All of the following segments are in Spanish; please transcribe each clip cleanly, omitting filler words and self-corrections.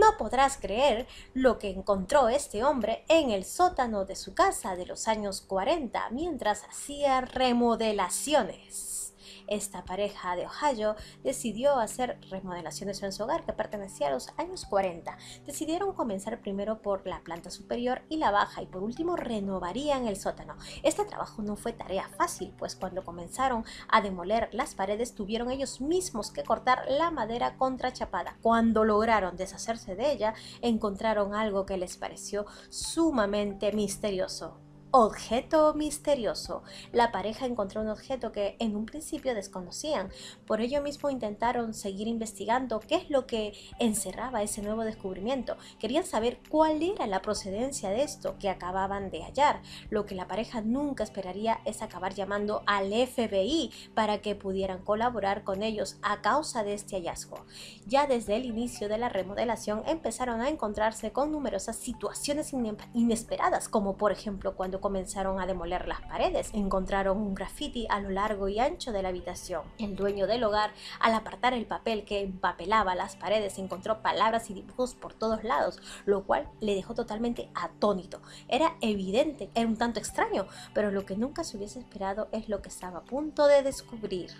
No podrás creer lo que encontró este hombre en el sótano de su casa de los años 40 mientras hacía remodelaciones. Esta pareja de Ohio decidió hacer remodelaciones en su hogar que pertenecía a los años 40. Decidieron comenzar primero por la planta superior y la baja y por último renovarían el sótano. Este trabajo no fue tarea fácil, pues cuando comenzaron a demoler las paredes tuvieron ellos mismos que cortar la madera contrachapada. Cuando lograron deshacerse de ella, encontraron algo que les pareció sumamente misterioso. Objeto misterioso. La pareja encontró un objeto que en un principio desconocían. Por ello mismo intentaron seguir investigando qué es lo que encerraba ese nuevo descubrimiento. Querían saber cuál era la procedencia de esto que acababan de hallar. Lo que la pareja nunca esperaría es acabar llamando al FBI para que pudieran colaborar con ellos a causa de este hallazgo. Ya desde el inicio de la remodelación empezaron a encontrarse con numerosas situaciones inesperadas, como por ejemplo cuando comenzaron a demoler las paredes. Encontraron un graffiti a lo largo y ancho de la habitación. El dueño del hogar, al apartar el papel que empapelaba las paredes, encontró palabras y dibujos por todos lados, lo cual le dejó totalmente atónito. Era evidente, era un tanto extraño, pero lo que nunca se hubiese esperado es lo que estaba a punto de descubrir.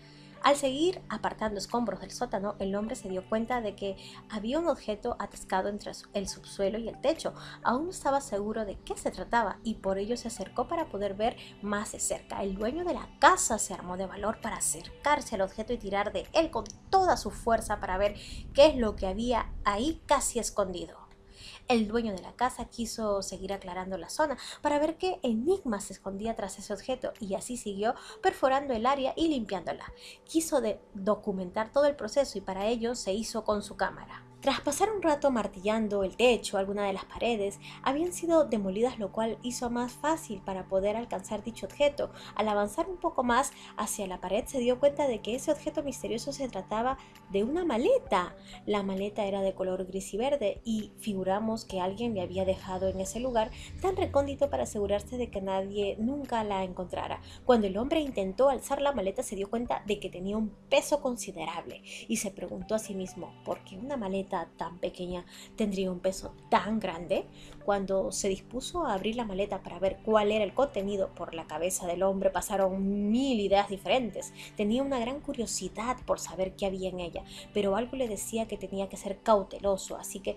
Al seguir apartando escombros del sótano, el hombre se dio cuenta de que había un objeto atascado entre el subsuelo y el techo. Aún no estaba seguro de qué se trataba y por ello se acercó para poder ver más de cerca. El dueño de la casa se armó de valor para acercarse al objeto y tirar de él con toda su fuerza para ver qué es lo que había ahí casi escondido. El dueño de la casa quiso seguir aclarando la zona para ver qué enigma se escondía tras ese objeto y así siguió perforando el área y limpiándola. Quiso documentar todo el proceso y para ello se hizo con su cámara. Tras pasar un rato martillando el techo, algunas de las paredes habían sido demolidas, lo cual hizo más fácil para poder alcanzar dicho objeto. Al avanzar un poco más hacia la pared se dio cuenta de que ese objeto misterioso se trataba de una maleta. La maleta era de color gris y verde y figuramos que alguien le había dejado en ese lugar tan recóndito para asegurarse de que nadie nunca la encontrara. Cuando el hombre intentó alzar la maleta se dio cuenta de que tenía un peso considerable y se preguntó a sí mismo, ¿por qué una maleta tan pequeña tendría un peso tan grande? Cuando se dispuso a abrir la maleta para ver cuál era el contenido, por la cabeza del hombre pasaron mil ideas diferentes. Tenía una gran curiosidad por saber qué había en ella, pero algo le decía que tenía que ser cauteloso, así que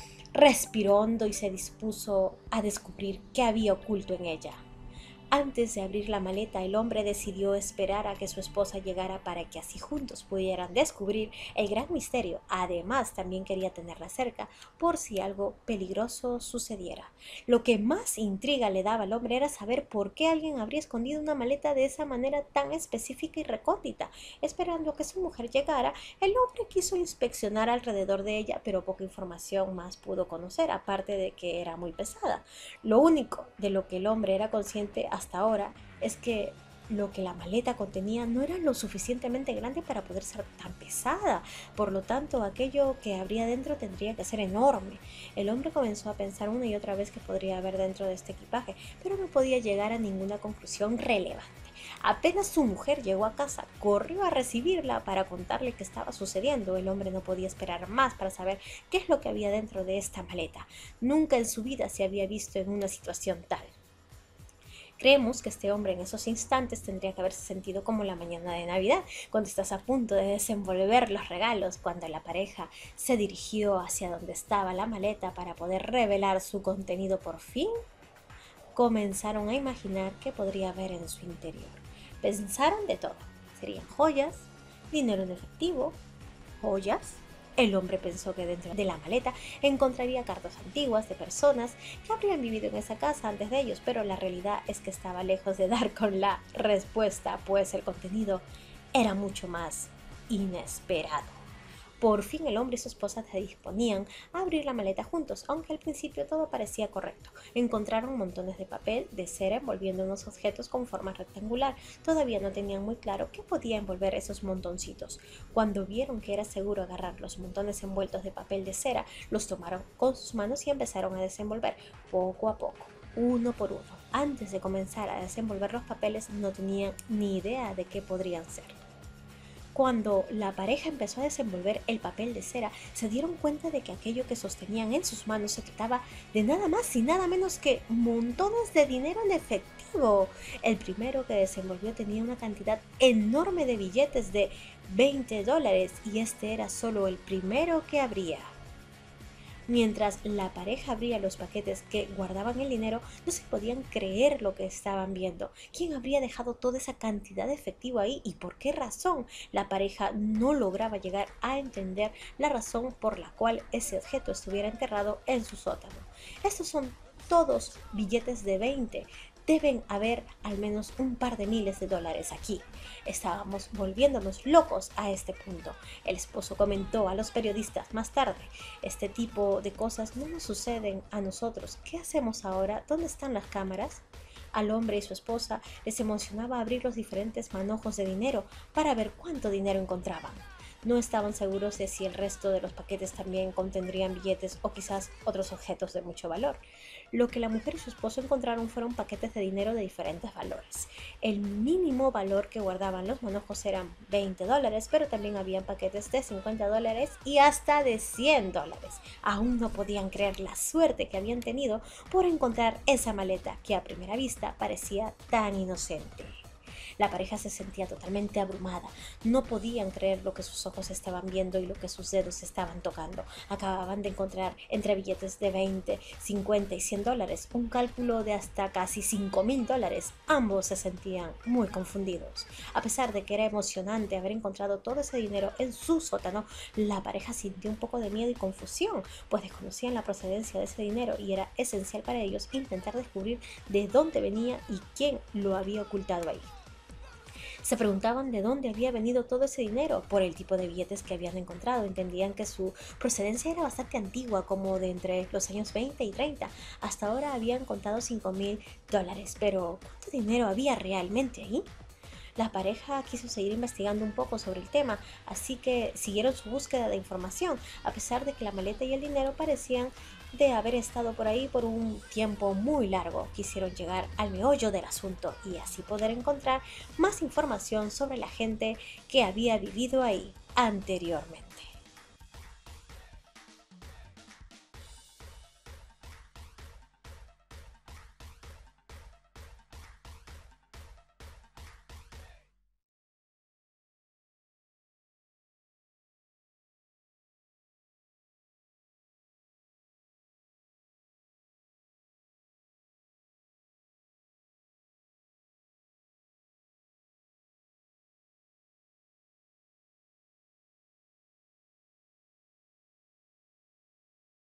respiró hondo y se dispuso a descubrir qué había oculto en ella. Antes de abrir la maleta, el hombre decidió esperar a que su esposa llegara para que así juntos pudieran descubrir el gran misterio. Además, también quería tenerla cerca por si algo peligroso sucediera. Lo que más intriga le daba al hombre era saber por qué alguien habría escondido una maleta de esa manera tan específica y recóndita. Esperando a que su mujer llegara, el hombre quiso inspeccionar alrededor de ella, pero poca información más pudo conocer, aparte de que era muy pesada. Lo único de lo que el hombre era consciente hasta ahora es que lo que la maleta contenía no era lo suficientemente grande para poder ser tan pesada, por lo tanto aquello que habría dentro tendría que ser enorme. El hombre comenzó a pensar una y otra vez que podría haber dentro de este equipaje, pero no podía llegar a ninguna conclusión relevante. Apenas su mujer llegó a casa, corrió a recibirla para contarle qué estaba sucediendo. El hombre no podía esperar más para saber qué es lo que había dentro de esta maleta. Nunca en su vida se había visto en una situación tal. Creemos que este hombre en esos instantes tendría que haberse sentido como la mañana de Navidad, cuando estás a punto de desenvolver los regalos, cuando la pareja se dirigió hacia donde estaba la maleta para poder revelar su contenido por fin. Comenzaron a imaginar qué podría haber en su interior. Pensaron de todo. Serían joyas, dinero en efectivo, joyas. El hombre pensó que dentro de la maleta encontraría cartas antiguas de personas que habrían vivido en esa casa antes de ellos, pero la realidad es que estaba lejos de dar con la respuesta, pues el contenido era mucho más inesperado. Por fin el hombre y su esposa se disponían a abrir la maleta juntos, aunque al principio todo parecía correcto. Encontraron montones de papel de cera envolviendo unos objetos con forma rectangular. Todavía no tenían muy claro qué podía envolver esos montoncitos. Cuando vieron que era seguro agarrar los montones envueltos de papel de cera, los tomaron con sus manos y empezaron a desenvolver poco a poco, uno por uno. Antes de comenzar a desenvolver los papeles no tenían ni idea de qué podrían ser. Cuando la pareja empezó a desenvolver el papel de cera, se dieron cuenta de que aquello que sostenían en sus manos se trataba de nada más y nada menos que montones de dinero en efectivo. El primero que desenvolvió tenía una cantidad enorme de billetes de $20 y este era solo el primero que abría. Mientras la pareja abría los paquetes que guardaban el dinero, no se podían creer lo que estaban viendo. ¿Quién habría dejado toda esa cantidad de efectivo ahí y por qué razón? La pareja no lograba llegar a entender la razón por la cual ese objeto estuviera enterrado en su sótano. Estos son todos billetes de 20. Deben haber al menos un par de miles de dólares aquí. Estábamos volviéndonos locos a este punto. El esposo comentó a los periodistas más tarde: este tipo de cosas no nos suceden a nosotros. ¿Qué hacemos ahora? ¿Dónde están las cámaras? Al hombre y su esposa les emocionaba abrir los diferentes manojos de dinero para ver cuánto dinero encontraban. No estaban seguros de si el resto de los paquetes también contendrían billetes o quizás otros objetos de mucho valor. Lo que la mujer y su esposo encontraron fueron paquetes de dinero de diferentes valores. El mínimo valor que guardaban los manojos eran $20, pero también habían paquetes de $50 y hasta de $100. Aún no podían creer la suerte que habían tenido por encontrar esa maleta que a primera vista parecía tan inocente. La pareja se sentía totalmente abrumada. No podían creer lo que sus ojos estaban viendo y lo que sus dedos estaban tocando. Acababan de encontrar entre billetes de 20, 50 y $100 un cálculo de hasta casi $5,000. Ambos se sentían muy confundidos. A pesar de que era emocionante haber encontrado todo ese dinero en su sótano, la pareja sintió un poco de miedo y confusión, pues desconocían la procedencia de ese dinero y era esencial para ellos intentar descubrir de dónde venía y quién lo había ocultado ahí. Se preguntaban de dónde había venido todo ese dinero por el tipo de billetes que habían encontrado. Entendían que su procedencia era bastante antigua, como de entre los años 20 y 30. Hasta ahora habían contado $5,000, pero ¿cuánto dinero había realmente ahí? La pareja quiso seguir investigando un poco sobre el tema, así que siguieron su búsqueda de información, a pesar de que la maleta y el dinero parecían de haber estado por ahí por un tiempo muy largo. Quisieron llegar al meollo del asunto y así poder encontrar más información sobre la gente que había vivido ahí anteriormente.